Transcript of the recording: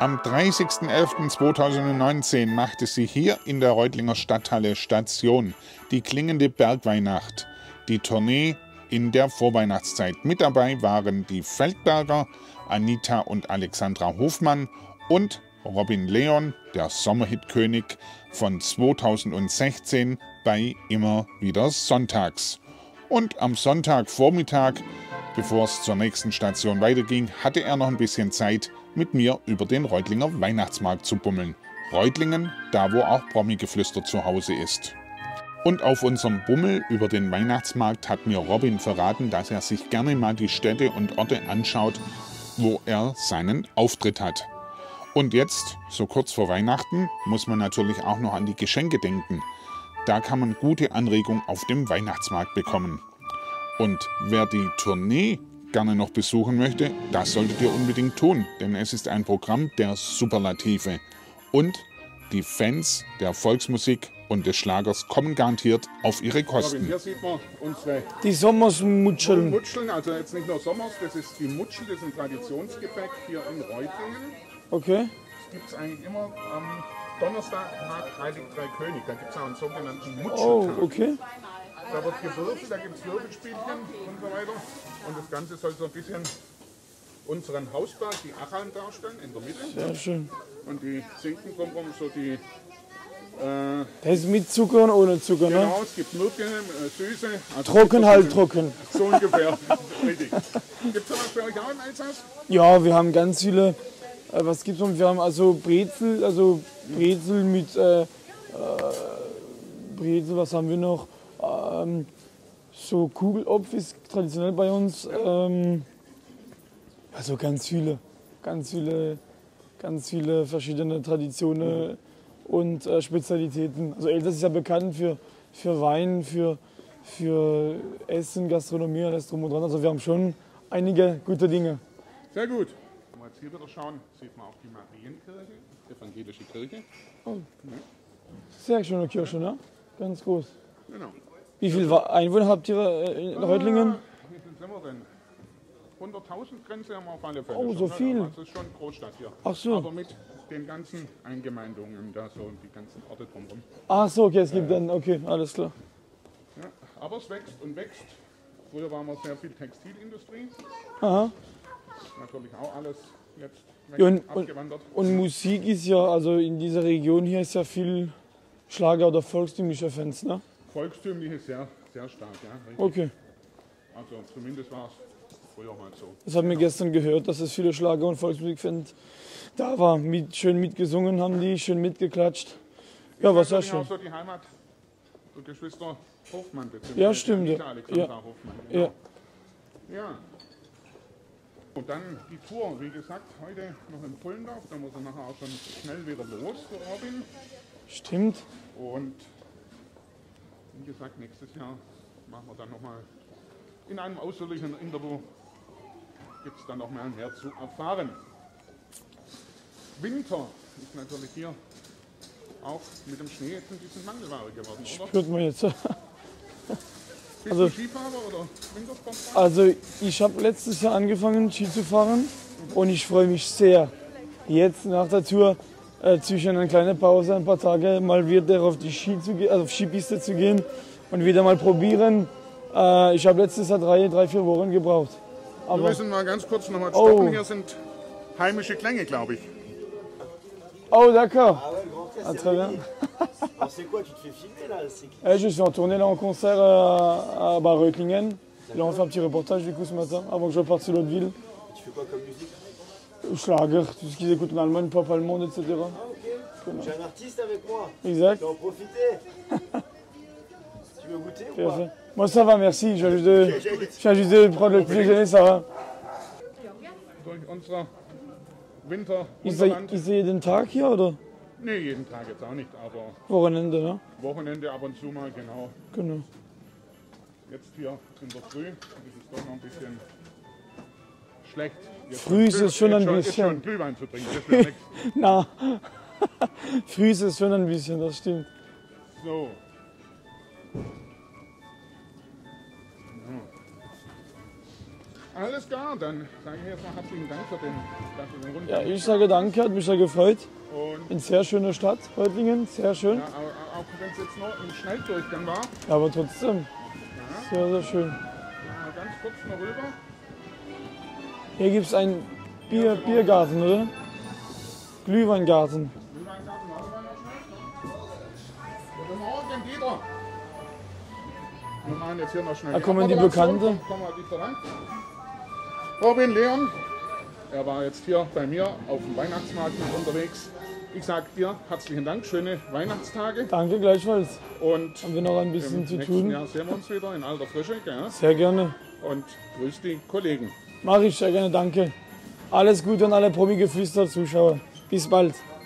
Am 30.11.2019 machte sie hier in der Reutlinger Stadthalle Station die klingende Bergweihnacht, die Tournee in der Vorweihnachtszeit. Mit dabei waren die Feldberger, Anita und Alexandra Hofmann und Robin Leon, der Sommerhitkönig von 2016 bei Immer wieder Sonntags. Und am Sonntagvormittag, bevor es zur nächsten Station weiterging, hatte er noch ein bisschen Zeit, mit mir über den Reutlinger Weihnachtsmarkt zu bummeln. Reutlingen, da wo auch Promi-Geflüster zu Hause ist. Und auf unserem Bummel über den Weihnachtsmarkt hat mir Robin verraten, dass er sich gerne mal die Städte und Orte anschaut, wo er seinen Auftritt hat. Und jetzt, so kurz vor Weihnachten, muss man natürlich auch noch an die Geschenke denken. Da kann man gute Anregungen auf dem Weihnachtsmarkt bekommen. Und wer die Tournee gerne noch besuchen möchte, das solltet ihr unbedingt tun, denn es ist ein Programm der Superlative. Und die Fans der Volksmusik und des Schlagers kommen garantiert auf ihre Kosten. Hier sieht man unsere Die Sommersmutscheln. Mutscheln, also jetzt nicht nur Sommers, das ist die Mutschel, das ist ein Traditionsgebäck hier in Reutlingen. Okay. Das gibt es eigentlich immer am Donnerstag nach Heilig Drei König, da gibt es auch einen sogenannten Mutscheltag. Oh, okay. Da wird gewürfelt, da gibt es Wirbelspielchen und so weiter. Und das Ganze soll so ein bisschen unseren Hausberg, die Achalm, darstellen, in der Mitte. Sehr schön. Und die Zinken kommen rum, so die... Das ist mit Zucker und ohne Zucker, ne? Genau, es gibt Mürke, Süße. Also Trocken, halbtrocken. So ungefähr, richtig. Gibt es da was bei euch auch im Elsass? Ja, wir haben ganz viele. Was gibt's noch? Wir haben also Brezel mit Brezel, was haben wir noch? So Kugelopf ist traditionell bei uns. Also ganz viele verschiedene Traditionen und Spezialitäten. Also Elsass ist ja bekannt für Wein, für Essen, Gastronomie, alles drum und dran. Also wir haben schon einige gute Dinge. Sehr gut. Wenn wir jetzt hier wieder schauen, sieht man auch die Marienkirche, evangelische Kirche. Oh. Sehr schöne Kirche, ne? Ganz groß. Genau. Wie viele Einwohner habt ihr in Reutlingen? Wie viel sind wir denn? 100.000 Grenze haben wir auf alle Fälle. Oh, so viel? Also es ist schon Großstadt hier. Ach so. Aber mit den ganzen Eingemeindungen, da so die ganzen Orte drumherum. Ach so, okay, es gibt dann, okay, alles klar. Ja, aber es wächst und wächst. Früher waren wir sehr viel Textilindustrie. Aha. Natürlich auch alles jetzt Ja, abgewandert. und Musik ist ja, also in dieser Region hier ist ja viel Schlager oder volkstümliche Fans, ne? Volkstümlich ist sehr, sehr stark, ja. Richtig. Okay. Also zumindest war es früher mal so. Das haben wir gestern gehört, dass es viele Schlager- und Volksmusikfans da war. Schön mitgesungen haben die, schön mitgeklatscht. Ja, war sehr schön. Auch so die Heimat der Geschwister Hofmann, beziehungsweise Ja, stimmt. Anita Alexandra Ja. Hofmann. Ja. Ja. Und dann die Tour, wie gesagt, heute noch in Pullendorf, da muss er nachher auch schon schnell wieder los, der Robin. Stimmt. Und wie gesagt, nächstes Jahr machen wir dann nochmal in einem ausführlichen Interview, gibt es dann noch mehr zu erfahren. Winter ist natürlich hier auch mit dem Schnee jetzt ein bisschen Mangelware geworden, oder? Spürt man jetzt. Bist also- du Skifahrer oder Wintersportfahrer? Also ich habe letztes Jahr angefangen Ski zu fahren und ich freue mich sehr, jetzt nach der Tour zwischen einer kleinen Pause, ein paar Tage, mal wieder auf die auf Skipiste zu gehen und wieder mal probieren. Ich habe letztes Jahr 3-4 Wochen gebraucht. Wir Aber, müssen mal ganz kurz nochmal stoppen. Oh. Hier sind heimische Klänge, glaube ich. oh d'accord. Ah ouais, le Grand Prix, Ah, c'est très bien. magnifique. Alors c'est quoi, tu te fais filmer là? C'est qui? Je suis en tournée là en concert à Reutlingen. Là on fait un petit reportage du coup ce matin avant que je parte sur l'autre ville. Tu fais quoi comme musique? Schlager, tout ce qu'ils écoutent en Allemagne, pop allemande, etc. Ah ok. J'ai un artiste avec moi. Exact. Je vais en profiter. Tu veux goûter ou pas? Parfait. Moi ça va, merci. Je viens juste de prendre le petit déjeuner, ça va. Durch unser Winter Ist Wunderland. ihr jeden Tag hier oder Nee, jeden Tag jetzt auch nicht, aber Wochenende, ne? Wochenende ab und zu mal, genau. Genau. Jetzt hier in der Früh ist es doch noch ein bisschen schlecht. Jetzt Früh ist es schon ein Ist bisschen. schon Glühwein zu trinken, das wäre nichts. Na, früh ist es schon ein bisschen, das stimmt. So. Alles klar, dann sage ich erstmal herzlichen Dank für den Rundgang. Ja, ich sage danke, hat mich sehr gefreut. Und In sehr schöner Stadt, Reutlingen, sehr schön. ja, auch wenn es jetzt nur im Schnelldurchgang war, Aber trotzdem, sehr, sehr schön. ganz kurz noch rüber. Hier gibt es einen Biergarten, oder? Glühweingarten. Guten Morgen, Dieter. Wir machen jetzt hier noch schnell. Da kommen die Abmoderation. Bekannte. Komm mal wieder ran. Robin, Leon. Er war jetzt hier bei mir auf dem Weihnachtsmarkt mit unterwegs. Ich sage dir herzlichen Dank, schöne Weihnachtstage. Danke gleichfalls. Und Haben wir noch ein bisschen im zu nächsten tun? Jahr sehen wir uns wieder in alter Frische. Gell? Sehr gerne. Und grüß die Kollegen. Mache ich sehr gerne, danke. Alles Gute an alle Promi-Geflüster-Zuschauer. Bis bald.